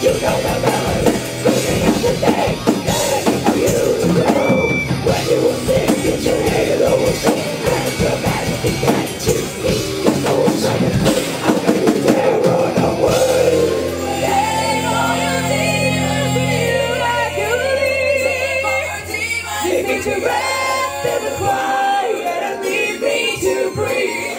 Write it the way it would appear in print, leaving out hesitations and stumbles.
You know the melody, screaming at the day. Begging for you to grow. When you will sing, get your halo will sing. And your majesty can to me. Your soul shining free. How can you dare run away? Sing all your demons in you like you leave. Sing all your demons. Leave me to rest in the quiet and leave me to breathe.